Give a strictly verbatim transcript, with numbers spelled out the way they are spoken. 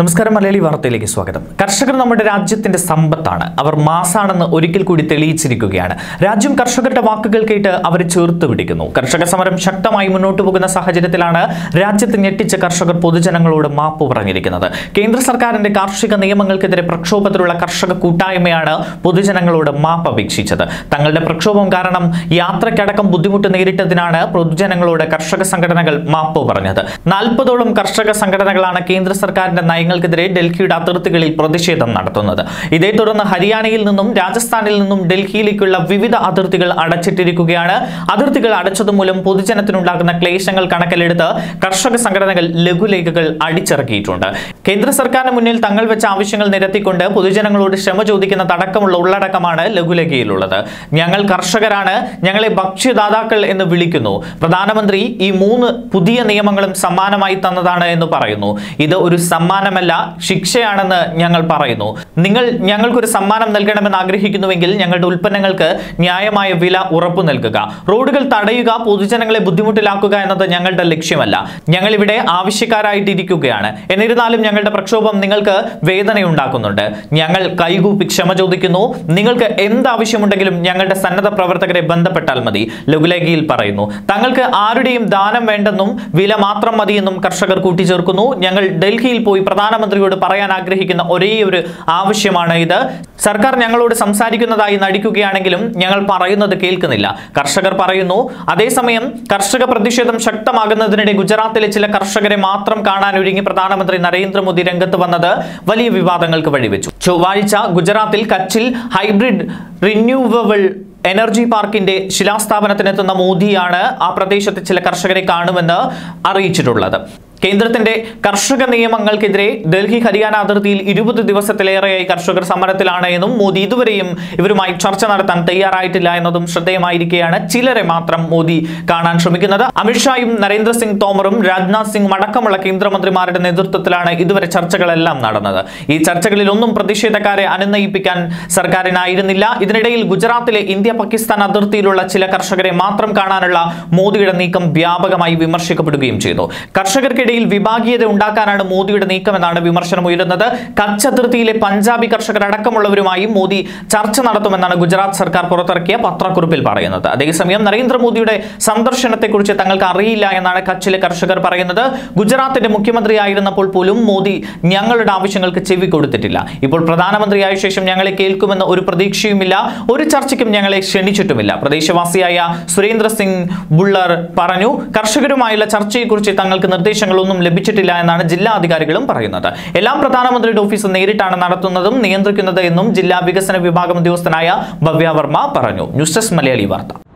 നമസ്കാരം, മലയാളി വാർത്തയിലേക്ക് സ്വാഗതം. കർഷകർ നമ്മുടെ രാജ്യത്തിന്റെ സമ്പത്താണ്. അവർ മാസാണെന്ന് ഒരിക്കൽ കൂടി തെളിയിച്ചിരിക്കുകയാണ്. രാജ്യം കർഷകരുടെ വാക്കുകൾ കേട്ട് അവരെ ചേർത്ത് പിടിക്കുന്നു. കർഷക സമരം ശക്തമായി മുന്നോട്ട് പോകുന്ന സാഹചര്യത്തിലാണ് രാജ്യത്ത് ഞെട്ടിച്ച കർഷകർ പൊതുജനങ്ങളോട് മാപ്പ് പറഞ്ഞിരിക്കുന്നത്. കേന്ദ്ര സർക്കാരിന്റെ കാർഷിക നിയമങ്ങൾക്കെതിരെ പ്രക്ഷോഭത്തിലുള്ള കർഷക കൂട്ടായ്മയാണ് പൊതുജനങ്ങളോട് മാപ്പ് അപേക്ഷിച്ചത്. തങ്ങളുടെ പ്രക്ഷോഭം കാരണം യാത്രയ്ക്കടക്കം ബുദ്ധിമുട്ട് നേരിട്ടതിനാണ് പൊതുജനങ്ങളോട് കർഷക സംഘടനകൾ മാപ്പ് പറഞ്ഞത്. നാൽപ്പതോളം കർഷക സംഘടനകളാണ് കേന്ദ്ര സർക്കാരിന്റെ നയങ്ങൾക്കെതിരെ ഡൽഹിയുടെ അതിർത്തികളിൽ പ്രതിഷേധം നടത്തുന്നത്. ഇതേ തുടർന്ന് ഹരിയാനയിൽ നിന്നും രാജസ്ഥാനിൽ നിന്നും ഡൽഹിയിലേക്കുള്ള വിവിധ അതിർത്തികൾ അടച്ചിട്ടിരിക്കുകയാണ്. അതിർത്തികൾ അടച്ചതുമൂലം പൊതുജനത്തിനുണ്ടാകുന്ന ക്ലേശങ്ങൾ കണക്കിലെടുത്ത് കർഷക സംഘടനകൾ ലഘുലേഖകൾ അടിച്ചിറക്കിയിട്ടുണ്ട്. കേന്ദ്ര സർക്കാരിന് മുന്നിൽ തങ്ങൾ വെച്ച ആവശ്യങ്ങൾ നിരത്തിക്കൊണ്ട് പൊതുജനങ്ങളോട് ക്ഷമ ചോദിക്കുന്ന തടക്കമുള്ള ഉള്ളടക്കമാണ് ലഘുലേഖയിലുള്ളത്. ഞങ്ങൾ കർഷകരാണ്, ഞങ്ങളെ ഭക്ഷ്യദാതാക്കൾ എന്ന് വിളിക്കുന്നു. പ്രധാനമന്ത്രി ഈ മൂന്ന് പുതിയ നിയമങ്ങളും സമ്മാനമായി തന്നതാണ് എന്ന് പറയുന്നു. ഇത് ഒരു സമ്മാനമല്ല, ശിക്ഷയാണെന്ന് ഞങ്ങൾ പറയുന്നു. നിങ്ങൾ ഞങ്ങൾക്കൊരു സമ്മാനം നൽകണമെന്ന് ആഗ്രഹിക്കുന്നുവെങ്കിൽ ഞങ്ങളുടെ ഉൽപ്പന്നങ്ങൾക്ക് ന്യായമായ വില ഉറപ്പു നൽകുക. റോഡുകൾ തടയുക, പൊതുജനങ്ങളെ ബുദ്ധിമുട്ടിലാക്കുക എന്നത് ഞങ്ങളുടെ ലക്ഷ്യമല്ല. ഞങ്ങൾ ഇവിടെ ആവശ്യക്കാരായിട്ടിരിക്കുകയാണ്. എന്നിരുന്നാലും ഞങ്ങളുടെ പ്രക്ഷോഭം നിങ്ങൾക്ക് വേദനയുണ്ടാക്കുന്നുണ്ട്. ഞങ്ങൾ കൈകൂപ്പി ക്ഷമ ചോദിക്കുന്നു. നിങ്ങൾക്ക് എന്താവശ്യമുണ്ടെങ്കിലും ഞങ്ങളുടെ സന്നദ്ധ പ്രവർത്തകരെ ബന്ധപ്പെട്ടാൽ മതി, ലഘുലേഖയിൽ പറയുന്നു. തങ്ങൾക്ക് ആരുടെയും ദാനം വേണ്ടെന്നും വില മാത്രം മതിയെന്നും കർഷകർ കൂട്ടിച്ചേർക്കുന്നു. ഞങ്ങൾ ഡൽഹിയിൽ പോയി പ്രധാനമന്ത്രിയോട് പറയാൻ ആഗ്രഹിക്കുന്ന ഒരേ ഒരു ആവശ്യമാണ് ഇത്. സർക്കാർ ഞങ്ങളോട് സംസാരിക്കുന്നതായി നടിക്കുകയാണെങ്കിലും ഞങ്ങൾ പറയുന്നത് കേൾക്കുന്നില്ല, കർഷകർ പറയുന്നു. അതേസമയം കർഷക പ്രതിഷേധം ശക്തമാകുന്നതിനിടെ ഗുജറാത്തിലെ ചില കർഷകരെ മാത്രം കാണാൻ ഒരുങ്ങി പ്രധാനമന്ത്രി നരേന്ദ്രമോദി രംഗത്ത് വന്നത് വലിയ വിവാദങ്ങൾക്ക് വഴിവെച്ചു. ചൊവ്വാഴ്ച ഗുജറാത്തിൽ കച്ചിൽ ഹൈബ്രിഡ് റിന്യൂവബിൾ എനർജി പാർക്കിന്റെ ശിലാസ്ഥാപനത്തിനെത്തുന്ന മോദിയാണ് ആ പ്രദേശത്തെ ചില കർഷകരെ കാണുമെന്ന് അറിയിച്ചിട്ടുള്ളത്. കേന്ദ്രത്തിന്റെ കർഷക നിയമങ്ങൾക്കെതിരെ ഡൽഹി ഹരിയാന അതിർത്തിയിൽ ഇരുപത് ദിവസത്തിലേറെയായി കർഷകർ സമരത്തിലാണ് എന്നും മോദി ഇതുവരെയും ഇവരുമായി ചർച്ച നടത്താൻ തയ്യാറായിട്ടില്ല എന്നതും ശ്രദ്ധേയമായിരിക്കെയാണ് ചിലരെ മാത്രം മോദി കാണാൻ ശ്രമിക്കുന്നത്. അമിത്ഷായും നരേന്ദ്രസിംഗ് തോമറും രാജ്നാഥ് സിംഗും അടക്കമുള്ള കേന്ദ്രമന്ത്രിമാരുടെ നേതൃത്വത്തിലാണ് ഇതുവരെ ചർച്ചകളെല്ലാം നടന്നത്. ഈ ചർച്ചകളിൽ ഒന്നും പ്രതിഷേധക്കാരെ അനുനയിപ്പിക്കാൻ സർക്കാരിനായിരുന്നില്ല. ഇതിനിടയിൽ ഗുജറാത്തിലെ ഇന്ത്യ പാകിസ്ഥാൻ അതിർത്തിയിലുള്ള ചില കർഷകരെ മാത്രം കാണാനുള്ള മോദിയുടെ നീക്കം വ്യാപകമായി വിമർശിക്കപ്പെടുകയും ചെയ്തു. കർഷകർക്കിടെ വിഭാഗീയത ഉണ്ടാക്കാനാണ് മോദിയുടെ നീക്കമെന്നാണ് വിമർശനം ഉയരുന്നത്. കച്ച് അതിർത്തിയിലെ പഞ്ചാബി കർഷകർ അടക്കമുള്ളവരുമായി മോദി ചർച്ച നടത്തുമെന്നാണ് ഗുജറാത്ത് സർക്കാർ പുറത്തിറക്കിയ പത്രക്കുറിപ്പിൽ പറയുന്നത്. അതേസമയം നരേന്ദ്രമോദിയുടെ സന്ദർശനത്തെക്കുറിച്ച് തങ്ങൾക്ക് അറിയില്ല എന്നാണ് കച്ചിലെ കർഷകർ പറയുന്നത്. ഗുജറാത്തിന്റെ മുഖ്യമന്ത്രിയായിരുന്നപ്പോൾ പോലും മോദി ഞങ്ങളുടെ ആവശ്യങ്ങൾക്ക് ചെവി കൊടുത്തിട്ടില്ല. ഇപ്പോൾ പ്രധാനമന്ത്രിയായ ശേഷം ഞങ്ങളെ കേൾക്കുമെന്ന് ഒരു പ്രതീക്ഷയുമില്ല, ഒരു ചർച്ചയ്ക്കും ഞങ്ങളെ ക്ഷണിച്ചിട്ടുമില്ല. പ്രദേശവാസിയായ സുരേന്ദ്ര സിംഗ് ബുള്ളർ പറഞ്ഞു. കർഷകരുമായുള്ള ചർച്ചയെക്കുറിച്ച് തങ്ങൾക്ക് നിർദ്ദേശങ്ങൾ ഒന്നും ലഭിച്ചിട്ടില്ല എന്നാണ് ജില്ലാ അധികാരികളും പറയുന്നത്. എല്ലാം പ്രധാനമന്ത്രിയുടെ ഓഫീസ് നേരിട്ടാണ് നടത്തുന്നതും നിയന്ത്രിക്കുന്നത് എന്നും ജില്ലാ വികസന വിഭാഗം ഉദ്യോഗസ്ഥനായ ഭവ്യ വർമ്മ പറഞ്ഞു. ന്യൂസ് ഡെസ്ക് മലയാളി വാർത്ത.